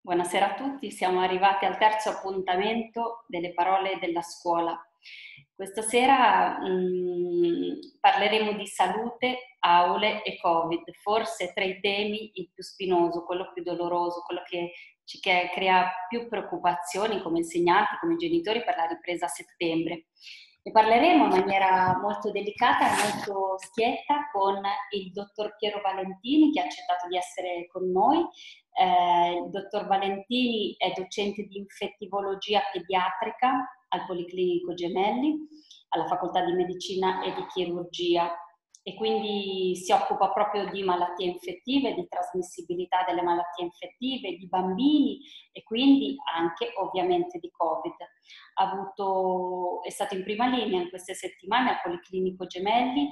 Buonasera a tutti, siamo arrivati al terzo appuntamento delle parole della scuola. Questa sera parleremo di salute, aule e Covid, forse tra i temi il più spinoso, quello più doloroso, quello che ci crea più preoccupazioni come insegnanti, come genitori per la ripresa a settembre. Ne parleremo in maniera molto delicata e molto schietta con il dottor Piero Valentini, che ha accettato di essere con noi. Il dottor Valentini è docente di infettivologia pediatrica al Policlinico Gemelli, alla Facoltà di Medicina e di Chirurgia, e quindi si occupa proprio di malattie infettive, di trasmissibilità delle malattie infettive, di bambini e quindi anche ovviamente di Covid. È stato in prima linea in queste settimane al Policlinico Gemelli,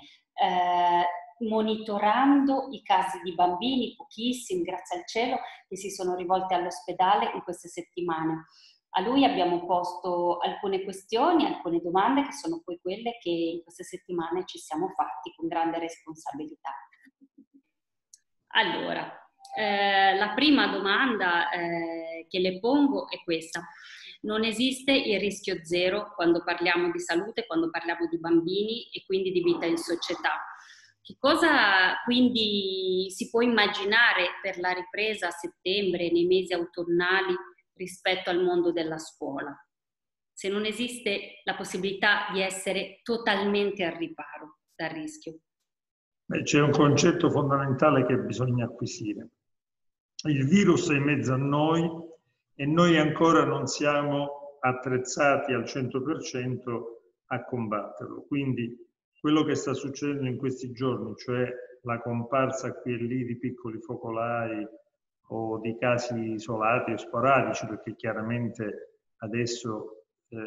monitorando i casi di bambini, pochissimi grazie al cielo, che si sono rivolti all'ospedale in queste settimane. A lui abbiamo posto alcune questioni, alcune domande che sono poi quelle che in queste settimane ci siamo fatti con grande responsabilità. Allora, la prima domanda che le pongo è questa. Non esiste il rischio zero quando parliamo di salute, quando parliamo di bambini e quindi di vita in società. Che cosa quindi si può immaginare per la ripresa a settembre, nei mesi autunnali, rispetto al mondo della scuola? Se non esiste la possibilità di essere totalmente al riparo dal rischio. C'è un concetto fondamentale che bisogna acquisire. Il virus è in mezzo a noi e noi ancora non siamo attrezzati al 100% a combatterlo. Quindi quello che sta succedendo in questi giorni, cioè la comparsa qui e lì di piccoli focolai o di casi isolati o sporadici, perché chiaramente adesso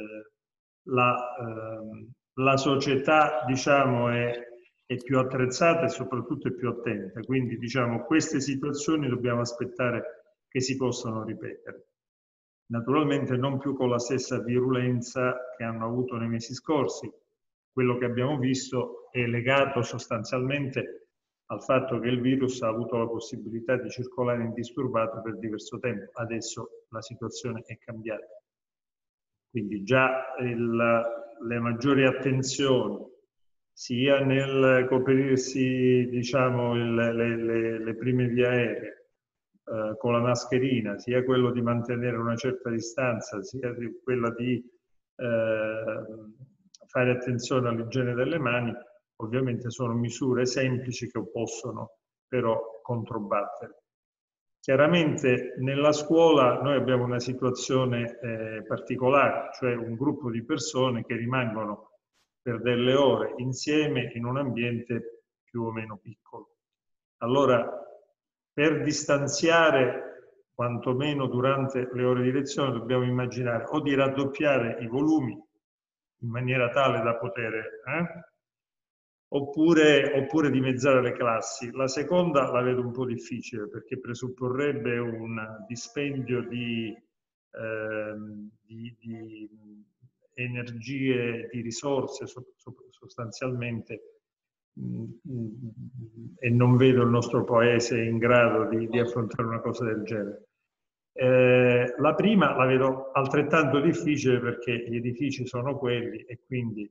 la società, diciamo, è più attrezzata e soprattutto è più attenta. Quindi, diciamo, queste situazioni dobbiamo aspettare che si possano ripetere. Naturalmente non più con la stessa virulenza che hanno avuto nei mesi scorsi. Quello che abbiamo visto è legato sostanzialmente al fatto che il virus ha avuto la possibilità di circolare indisturbato per diverso tempo. Adesso la situazione è cambiata. Quindi già le maggiori attenzioni, sia nel coprirsi, diciamo, le prime vie aeree con la mascherina, sia quello di mantenere una certa distanza, sia quella di fare attenzione all'igiene delle mani, ovviamente sono misure semplici che possono però controbattere. Chiaramente nella scuola noi abbiamo una situazione particolare, cioè un gruppo di persone che rimangono per delle ore insieme in un ambiente più o meno piccolo. Allora, per distanziare quantomeno durante le ore di lezione dobbiamo immaginare o di raddoppiare i volumi in maniera tale da poter oppure dimezzare le classi. La seconda la vedo un po' difficile perché presupporrebbe un dispendio di energie, di risorse sostanzialmente, e non vedo il nostro paese in grado di affrontare una cosa del genere. La prima la vedo altrettanto difficile perché gli edifici sono quelli e quindi.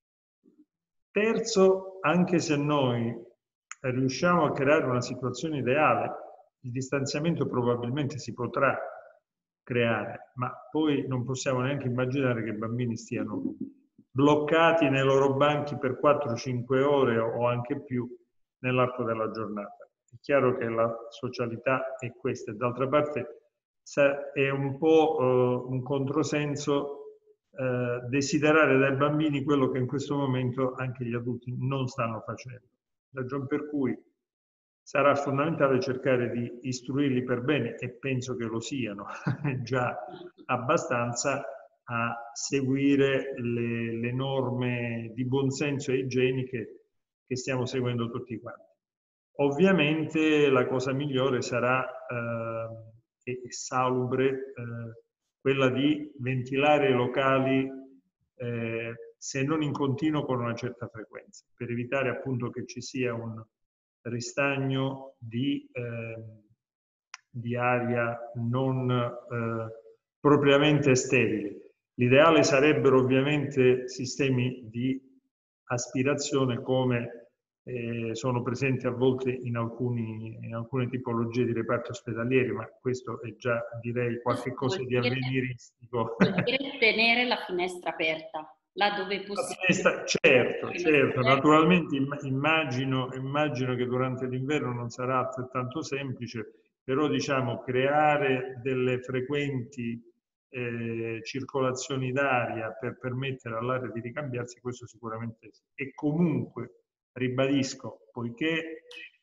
Terzo, anche se noi riusciamo a creare una situazione ideale, il distanziamento probabilmente si potrà creare, ma poi non possiamo neanche immaginare che i bambini stiano bloccati nei loro banchi per 4-5 ore o anche più nell'arco della giornata. È chiaro che la socialità è questa, e d'altra parte è un po' un controsenso desiderare dai bambini quello che in questo momento anche gli adulti non stanno facendo. Ragion per cui sarà fondamentale cercare di istruirli per bene, e penso che lo siano già abbastanza, a seguire le norme di buonsenso e igieniche che stiamo seguendo tutti quanti. Ovviamente la cosa migliore sarà e salubre quella di ventilare i locali se non in continuo con una certa frequenza, per evitare appunto che ci sia un ristagno di di aria non propriamente sterile. L'ideale sarebbero ovviamente sistemi di aspirazione come sono presenti a volte in alcune tipologie di reparti ospedalieri, ma questo è già, direi, qualche cosa di avveniristico. Vuol dire tenere la finestra aperta, là dove è possibile. Certo, naturalmente immagino che durante l'inverno non sarà altrettanto semplice, però diciamo creare delle frequenti circolazioni d'aria per permettere all'aria di ricambiarsi, questo sicuramente sì. E comunque, ribadisco, poiché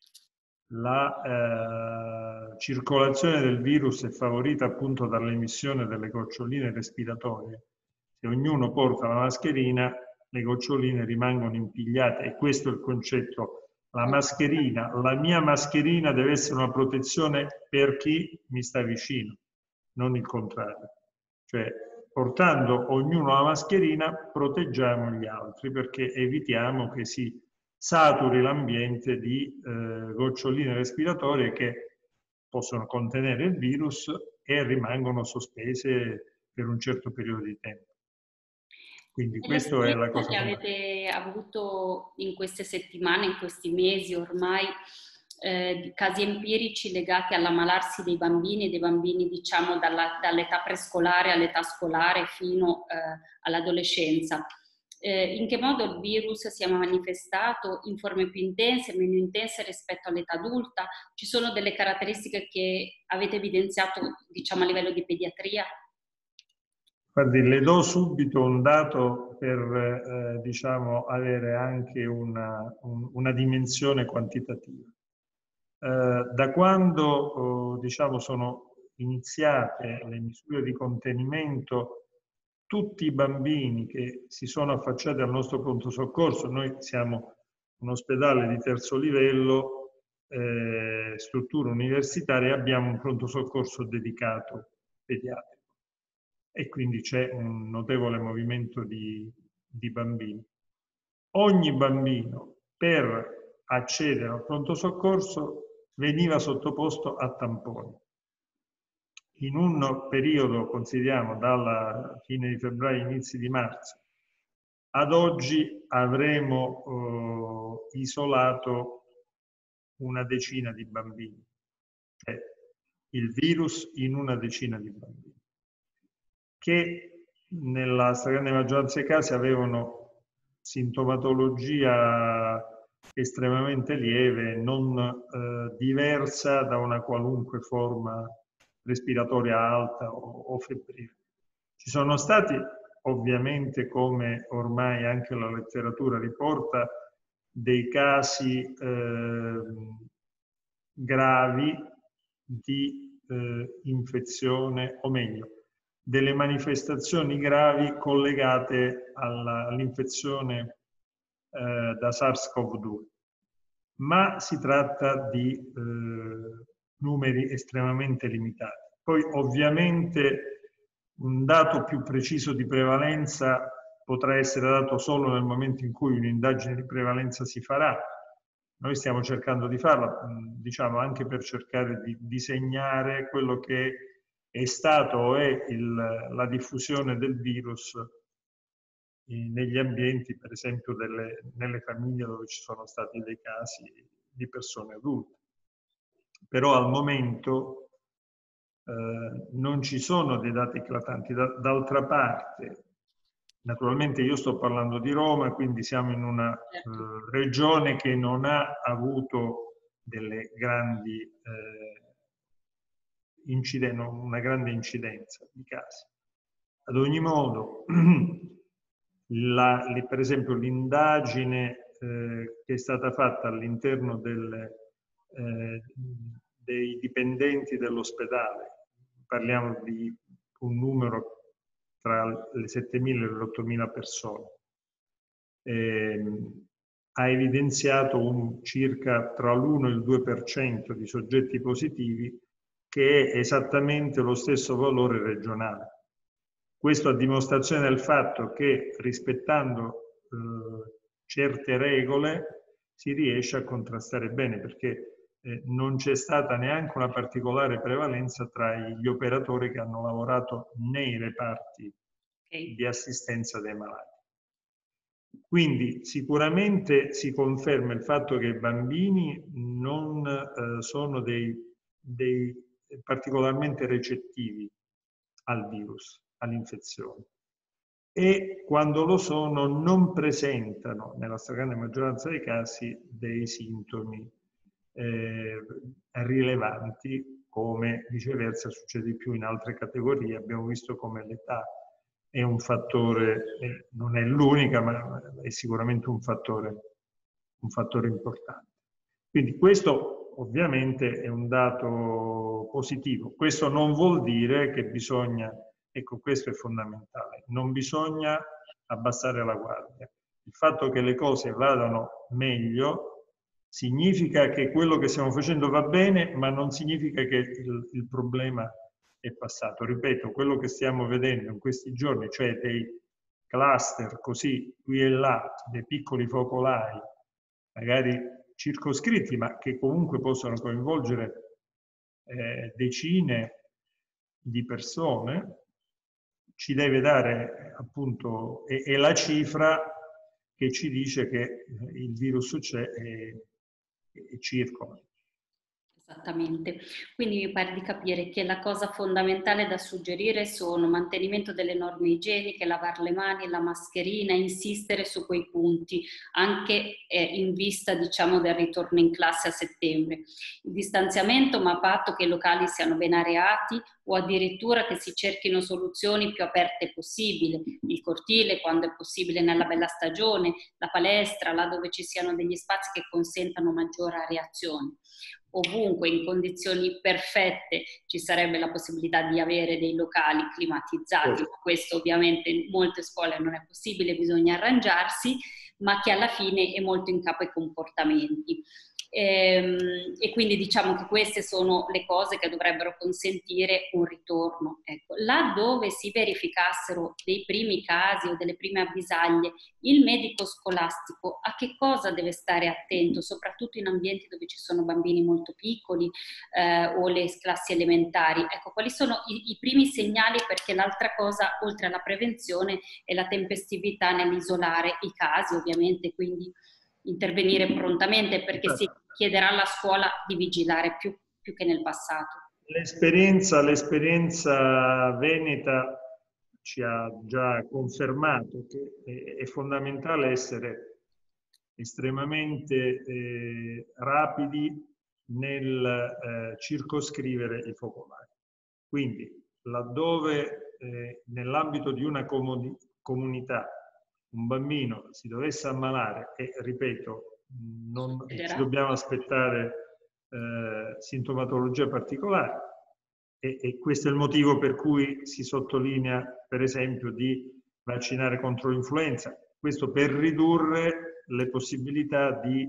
la circolazione del virus è favorita appunto dall'emissione delle goccioline respiratorie, se ognuno porta la mascherina, le goccioline rimangono impigliate, e questo è il concetto. La mascherina, la mia mascherina deve essere una protezione per chi mi sta vicino, non il contrario. Cioè, portando ognuno la mascherina, proteggiamo gli altri, perché evitiamo che si saturi l'ambiente di goccioline respiratorie che possono contenere il virus e rimangono sospese per un certo periodo di tempo. Quindi questa è la cosa che avete avuto in queste settimane, in questi mesi ormai, casi empirici legati all'ammalarsi dei bambini diciamo dall'età prescolare all'età scolare fino all'adolescenza. In che modo il virus si è manifestato in forme più intense, meno intense rispetto all'età adulta? Ci sono delle caratteristiche che avete evidenziato, diciamo, a livello di pediatria? Guardi, le do subito un dato per diciamo, avere anche una dimensione quantitativa. Da quando diciamo, sono iniziate le misure di contenimento, tutti i bambini che si sono affacciati al nostro pronto soccorso, noi siamo un ospedale di terzo livello, struttura universitaria, abbiamo un pronto soccorso dedicato pediatrico e quindi c'è un notevole movimento di bambini. Ogni bambino per accedere al pronto soccorso veniva sottoposto a tamponi. In un periodo, consideriamo, dalla fine di febbraio, inizi di marzo, ad oggi avremo isolato una decina di bambini, cioè il virus in una decina di bambini, che nella stragrande maggioranza dei casi avevano sintomatologia estremamente lieve, non diversa da una qualunque forma respiratoria alta o febbrile. Ci sono stati ovviamente, come ormai anche la letteratura riporta, dei casi gravi di infezione, o meglio, delle manifestazioni gravi collegate all'infezione da SARS-CoV-2. Ma si tratta di numeri estremamente limitati. Poi ovviamente un dato più preciso di prevalenza potrà essere dato solo nel momento in cui un'indagine di prevalenza si farà. Noi stiamo cercando di farla, diciamo, anche per cercare di disegnare quello che è stato o è la diffusione del virus negli ambienti, per esempio nelle famiglie dove ci sono stati dei casi di persone adulte. Però al momento non ci sono dei dati eclatanti. D'altra parte, naturalmente io sto parlando di Roma, quindi siamo in una regione che non ha avuto delle grandi una grande incidenza di casi. Ad ogni modo, per esempio l'indagine che è stata fatta all'interno dei dipendenti dell'ospedale, parliamo di un numero tra le 7.000 e le 8.000 persone, ha evidenziato circa tra l'1 e il 2% di soggetti positivi, che è esattamente lo stesso valore regionale. Questo a dimostrazione del fatto che rispettando certe regole si riesce a contrastare bene, perché non c'è stata neanche una particolare prevalenza tra gli operatori che hanno lavorato nei reparti di assistenza dei malati. Quindi sicuramente si conferma il fatto che i bambini non sono dei particolarmente recettivi al virus, all'infezione, e quando lo sono non presentano, nella stragrande maggioranza dei casi, dei sintomi rilevanti, come viceversa succede di più in altre categorie. Abbiamo visto come l'età è un fattore, non è l'unica, ma è sicuramente un fattore importante. Quindi questo ovviamente è un dato positivo. Questo non vuol dire che bisogna, ecco, questo è fondamentale, non bisogna abbassare la guardia. Il fatto che le cose vadano meglio significa che quello che stiamo facendo va bene, ma non significa che il problema è passato. Ripeto, quello che stiamo vedendo in questi giorni, cioè dei cluster così qui e là, dei piccoli focolai, magari circoscritti, ma che comunque possono coinvolgere decine di persone, ci deve dare appunto, è la cifra che ci dice che il virus c'è e circola. Esattamente, quindi mi pare di capire che la cosa fondamentale da suggerire sono mantenimento delle norme igieniche, lavare le mani, la mascherina, insistere su quei punti, anche in vista, diciamo, del ritorno in classe a settembre. Il distanziamento, ma a patto che i locali siano ben areati o addirittura che si cerchino soluzioni più aperte possibile, il cortile quando è possibile nella bella stagione, la palestra, là dove ci siano degli spazi che consentano maggiore areazione. Ovunque in condizioni perfette ci sarebbe la possibilità di avere dei locali climatizzati, ma questo ovviamente in molte scuole non è possibile, bisogna arrangiarsi, ma che alla fine è molto in capo ai comportamenti. E quindi diciamo che queste sono le cose che dovrebbero consentire un ritorno. Ecco, là dove si verificassero dei primi casi o delle prime avvisaglie, il medico scolastico a che cosa deve stare attento, soprattutto in ambienti dove ci sono bambini molto piccoli o le classi elementari? Ecco, quali sono i primi segnali, perché l'altra cosa, oltre alla prevenzione, è la tempestività nell'isolare i casi, ovviamente, quindi intervenire prontamente, perché si chiederà alla scuola di vigilare più che nel passato. L'esperienza veneta ci ha già confermato che è fondamentale essere estremamente rapidi nel circoscrivere i focolai. Quindi, laddove nell'ambito di una comunità un bambino si dovesse ammalare, e ripeto, non ci dobbiamo aspettare sintomatologia particolare, e questo è il motivo per cui si sottolinea, per esempio, di vaccinare contro l'influenza. Questo per ridurre le possibilità di,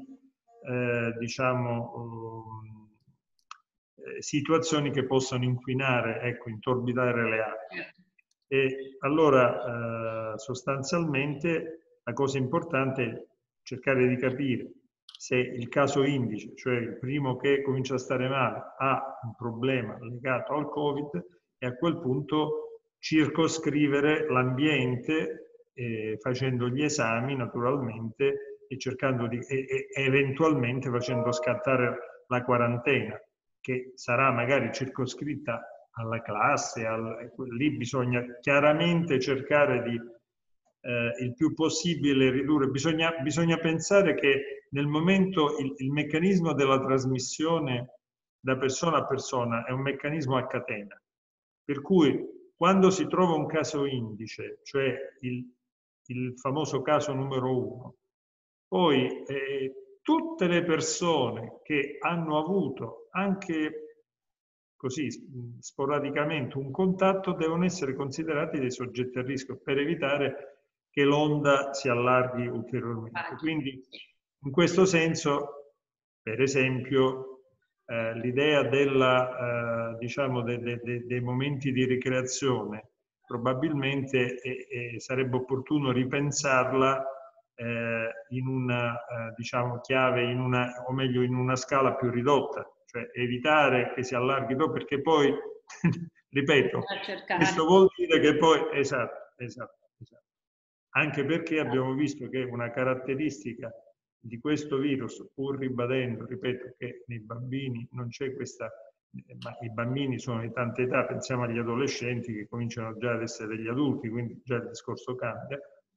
situazioni che possano inquinare, ecco, intorbidare le acque. E allora sostanzialmente la cosa importante è cercare di capire se il caso indice, cioè il primo che comincia a stare male, ha un problema legato al Covid, e a quel punto circoscrivere l'ambiente facendo gli esami naturalmente e cercando di eventualmente facendo scattare la quarantena, che sarà magari circoscritta alla classe, lì bisogna chiaramente cercare di il più possibile ridurre. Bisogna pensare che nel momento il meccanismo della trasmissione da persona a persona è un meccanismo a catena, per cui quando si trova un caso indice, cioè il famoso caso numero 1, poi tutte le persone che hanno avuto anche così sporadicamente un contatto devono essere considerati dei soggetti a rischio per evitare che l'onda si allarghi ulteriormente. Quindi in questo senso, per esempio, l'idea diciamo, dei momenti di ricreazione probabilmente sarebbe opportuno ripensarla in una diciamo, chiave, o meglio in una scala più ridotta, cioè evitare che si allarghi troppo, perché poi, ripeto, questo vuol dire che poi, esatto. Anche perché abbiamo visto che una caratteristica di questo virus, pur ribadendo, ripeto, che nei bambini non c'è questa, ma i bambini sono di tante età, pensiamo agli adolescenti che cominciano già ad essere degli adulti, quindi già il discorso cambia,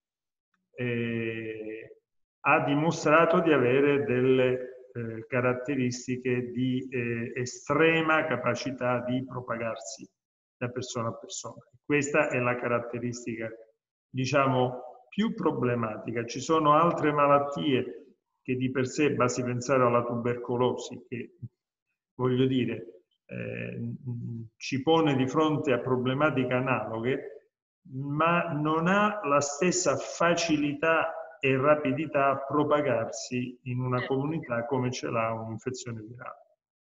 ha dimostrato di avere delle caratteristiche di estrema capacità di propagarsi da persona a persona. Questa è la caratteristica, diciamo, più problematica. Ci sono altre malattie che di per sé, basti pensare alla tubercolosi, che voglio dire, ci pone di fronte a problematiche analoghe, ma non ha la stessa facilità e rapidità a propagarsi in una comunità come ce l'ha un'infezione virale.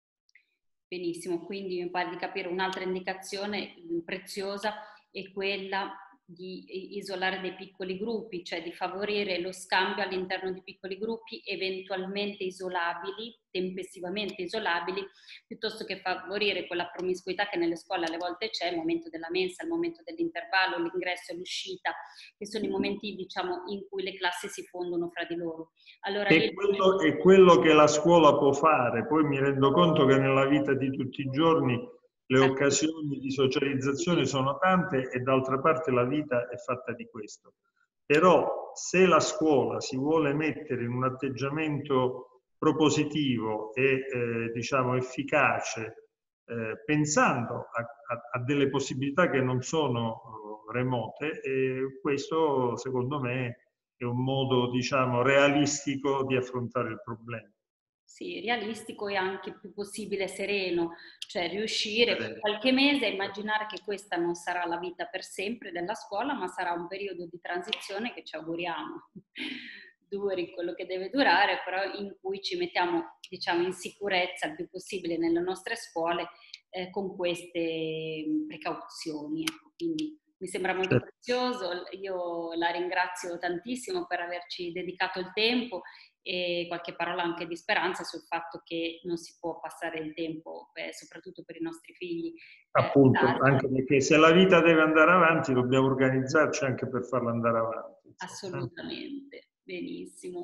Benissimo, quindi mi pare di capire un'altra indicazione preziosa è quella di isolare dei piccoli gruppi, cioè di favorire lo scambio all'interno di piccoli gruppi eventualmente isolabili, tempestivamente isolabili, piuttosto che favorire quella promiscuità che nelle scuole alle volte c'è, il momento della mensa, il momento dell'intervallo, l'ingresso e l'uscita, che sono i momenti, diciamo, in cui le classi si fondono fra di loro. Allora, è quello che la scuola può fare. Poi mi rendo conto che nella vita di tutti i giorni le occasioni di socializzazione sono tante e d'altra parte la vita è fatta di questo. Però se la scuola si vuole mettere in un atteggiamento propositivo e diciamo efficace, pensando a delle possibilità che non sono remote, questo secondo me è un modo, diciamo, realistico di affrontare il problema. Sì, realistico e anche più possibile sereno, cioè riuscire per qualche mese a immaginare che questa non sarà la vita per sempre della scuola, ma sarà un periodo di transizione che ci auguriamo duri quello che deve durare, però in cui ci mettiamo, diciamo, in sicurezza il più possibile nelle nostre scuole con queste precauzioni. Quindi mi sembra molto prezioso, io la ringrazio tantissimo per averci dedicato il tempo e qualche parola anche di speranza sul fatto che non si può passare il tempo, soprattutto per i nostri figli. Appunto, anche perché se la vita deve andare avanti dobbiamo organizzarci anche per farla andare avanti. Assolutamente, benissimo.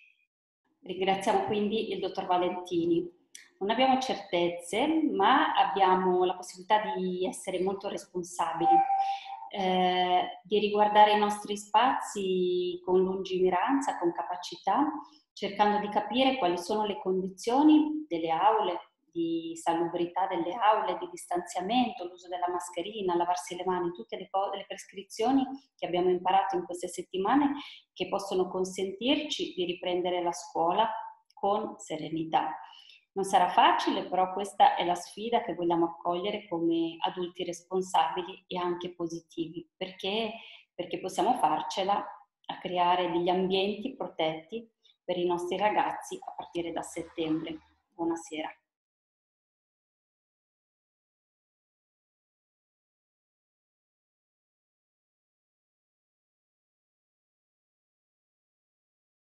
Ringraziamo quindi il dottor Valentini. Non abbiamo certezze, ma abbiamo la possibilità di essere molto responsabili, di riguardare i nostri spazi con lungimiranza, con capacità, cercando di capire quali sono le condizioni delle aule, di salubrità delle aule, di distanziamento, l'uso della mascherina, lavarsi le mani, tutte le prescrizioni che abbiamo imparato in queste settimane che possono consentirci di riprendere la scuola con serenità. Non sarà facile, però questa è la sfida che vogliamo accogliere come adulti responsabili e anche positivi, perché possiamo farcela a creare degli ambienti protetti per i nostri ragazzi a partire da settembre. Buonasera.